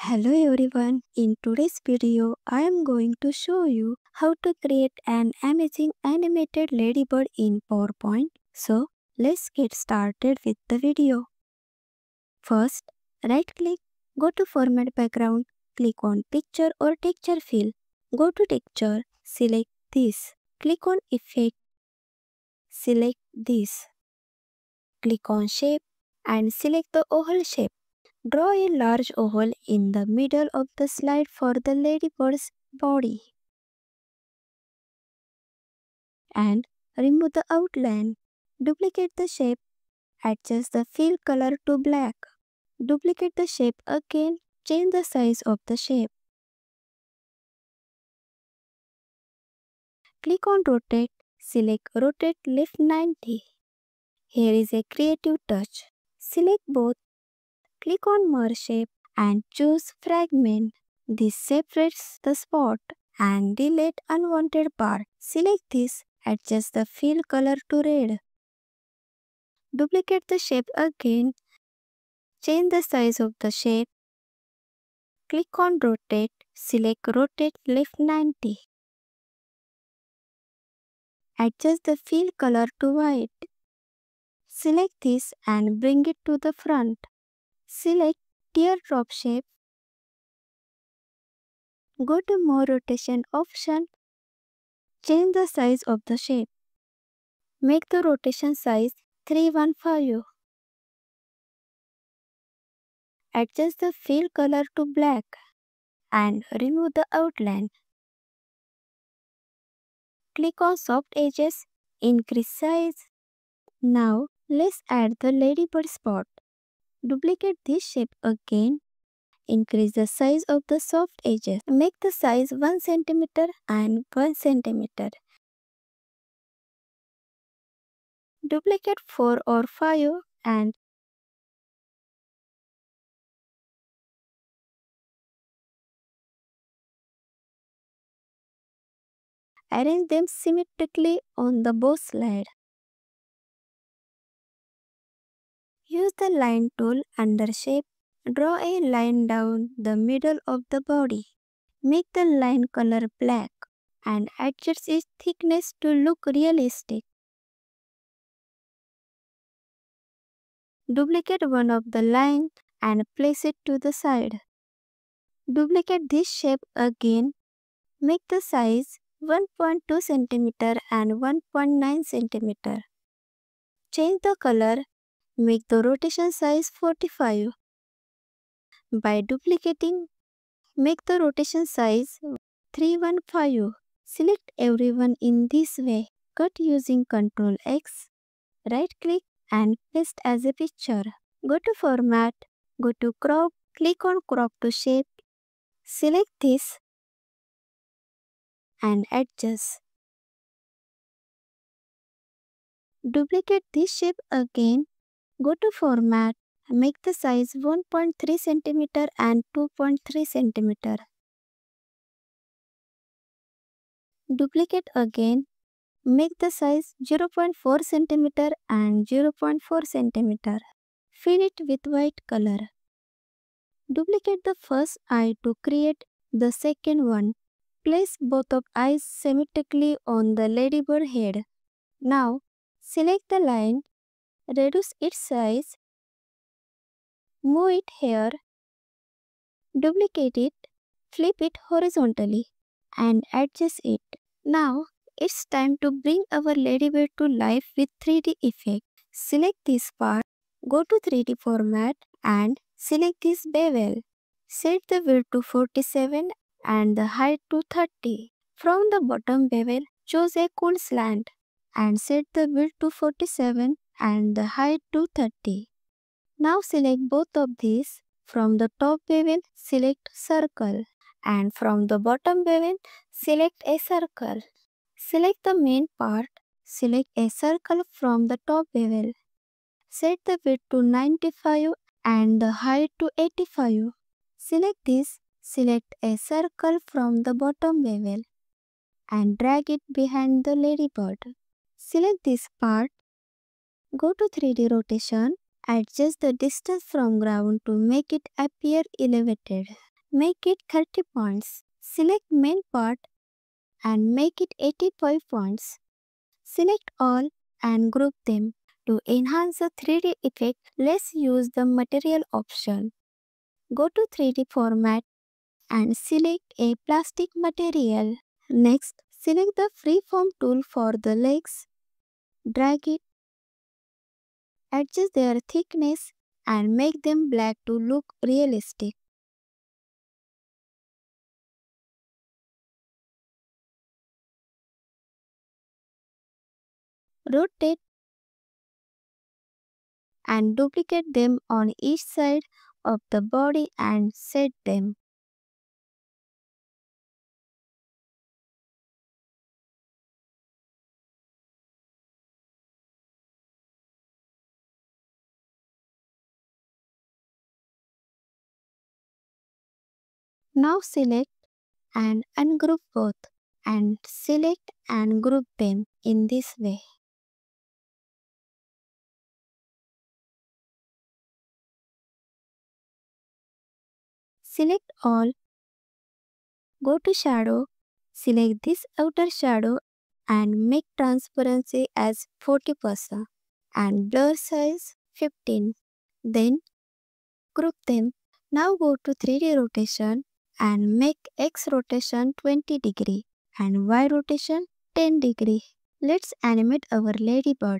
Hello everyone, in today's video I am going to show you how to create an amazing animated ladybird in PowerPoint. So let's get started with the video. First, right click, go to Format Background, click on Picture or Texture Fill. Go to Texture, select this. Click on Effect, select this. Click on Shape and select the oval shape. Draw a large oval in the middle of the slide for the ladybird's body. And remove the outline. Duplicate the shape. Adjust the fill color to black. Duplicate the shape again. Change the size of the shape. Click on Rotate. Select Rotate Left 90. Here is a creative touch. Select both. Click on Merge Shape and choose Fragment. This separates the spot and delete unwanted part. Select this, adjust the fill color to red. Duplicate the shape again. Change the size of the shape. Click on Rotate. Select Rotate Left 90. Adjust the fill color to white. Select this and bring it to the front. Select Teardrop shape. Go to More Rotation option. Change the size of the shape. Make the rotation size 315. Adjust the fill color to black and remove the outline. Click on Soft Edges, increase size. Now let's add the ladybird spot. Duplicate this shape again. Increase the size of the soft edges. Make the size 1 cm and 1 cm. Duplicate 4 or 5 and arrange them symmetrically on the bow slide. Use the line tool under shape. Draw a line down the middle of the body. Make the line color black and adjust its thickness to look realistic. Duplicate one of the lines and place it to the side. Duplicate this shape again. Make the size 1.2 cm and 1.9 cm. Change the color. Make the rotation size 45. By duplicating, make the rotation size 315. Select everyone in this way. Cut using Ctrl X. Right click and paste as a picture. Go to Format. Go to Crop. Click on Crop to Shape. Select this and adjust. Duplicate this shape again. Go to Format. Make the size 1.3 cm and 2.3 cm. Duplicate again. Make the size 0.4 cm and 0.4 cm. Fill it with white color. Duplicate the first eye to create the second one. Place both of eyes symmetrically on the ladybird head. Now, select the line, reduce its size, move it here, duplicate it, flip it horizontally, and adjust it. Now, it's time to bring our ladybird to life with 3D effect. Select this part, go to 3D format and select this bevel. Set the width to 47 and the height to 30. From the bottom bevel, choose a cool slant and set the width to 47 and the height to 30. Now select both of these. From the top bevel, select circle and from the bottom bevel, select a circle. Select the main part. Select a circle from the top bevel. Set the width to 95 and the height to 85. Select this. Select a circle from the bottom bevel and drag it behind the ladybird. Select this part. Go to 3D rotation. Adjust the distance from ground to make it appear elevated. make it 30 points. Select main part and make it 85 points. Select all and group them. To enhance the 3D effect, let's use the material option. Go to 3D format and select a plastic material. Next, select the freeform tool for the legs. Drag it, adjust their thickness and make them black to look realistic. Rotate and duplicate them on each side of the body and set them. Now select and ungroup both and select and group them in this way. Select all, go to shadow, select this outer shadow and make transparency as 40% and blur size 15. Then group them. Now go to 3D rotation and make X rotation 20 degree and Y rotation 10 degree. Let's animate our ladybird.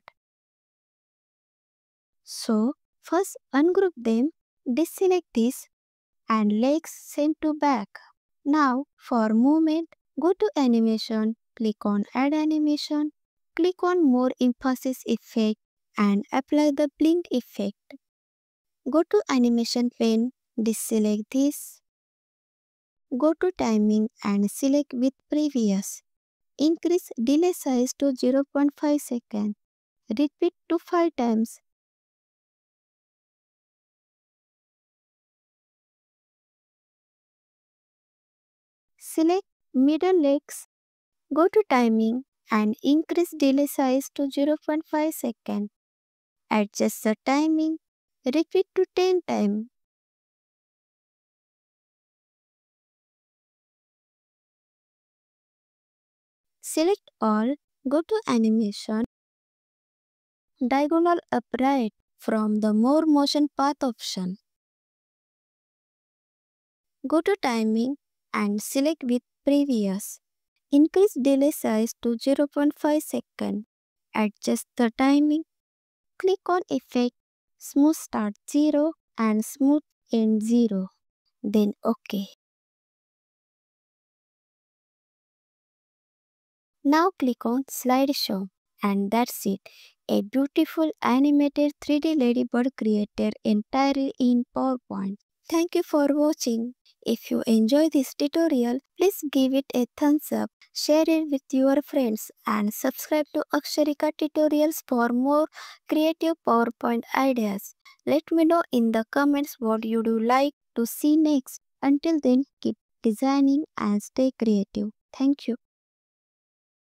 So first ungroup them, deselect this and legs send to back. Now for movement, go to animation, click on add animation, click on more emphasis effect and apply the blink effect. Go to animation pane, deselect this. Go to timing and select with previous. Increase delay size to 0.5 seconds. Repeat to 5 times. Select middle legs. Go to timing and increase delay size to 0.5 seconds. Adjust the timing. Repeat to 10 times. Select all. Go to animation. Diagonal upright from the more motion path option. Go to timing and select with previous. Increase delay size to 0.5 seconds. Adjust the timing. Click on effect, smooth start 0 and smooth end 0. Then OK. Now click on slideshow and that's it. A beautiful animated 3D ladybird created entirely in PowerPoint. Thank you for watching. If you enjoy this tutorial, please give it a thumbs up, share it with your friends and subscribe to Akshrika tutorials for more creative PowerPoint ideas. Let me know in the comments what you do like to see next. Until then, keep designing and stay creative. Thank you.